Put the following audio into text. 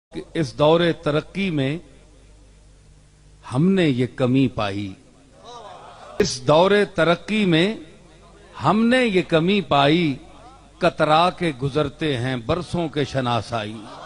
कि इस दौरे तरक्की में हमने ये कमी पाई, इस दौरे तरक्की में हमने ये कमी पाई, कतरा के गुजरते हैं बरसों के शनासाई।